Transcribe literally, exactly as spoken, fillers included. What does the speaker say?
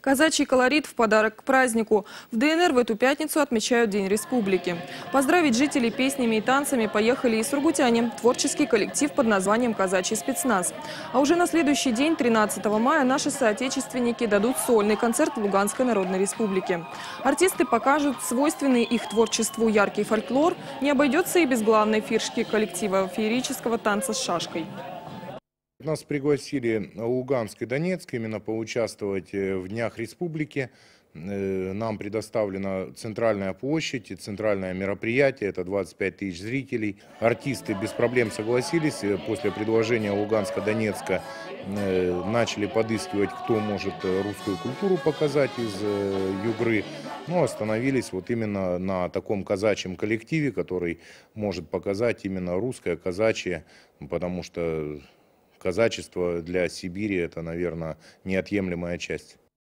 Казачий колорит в подарок к празднику. В ДНР в эту пятницу отмечают День Республики. Поздравить жителей песнями и танцами поехали и сургутяне. Творческий коллектив под названием «Казачий спецназ». А уже на следующий день, тринадцатого мая, наши соотечественники дадут сольный концерт в Луганской Народной Республике. Артисты покажут свойственный их творчеству яркий фольклор. Не обойдется и без главной фишки коллектива – феерического танца с шашкой. Нас пригласили Луганск и Донецк именно поучаствовать в Днях Республики. Нам предоставлена центральная площадь и центральное мероприятие, это двадцать пять тысяч зрителей. Артисты без проблем согласились. После предложения Луганска-Донецка начали подыскивать, кто может русскую культуру показать из Югры. Но остановились вот именно на таком казачьем коллективе, который может показать именно русское казачье, потому что казачество для Сибири – это, наверное, неотъемлемая часть.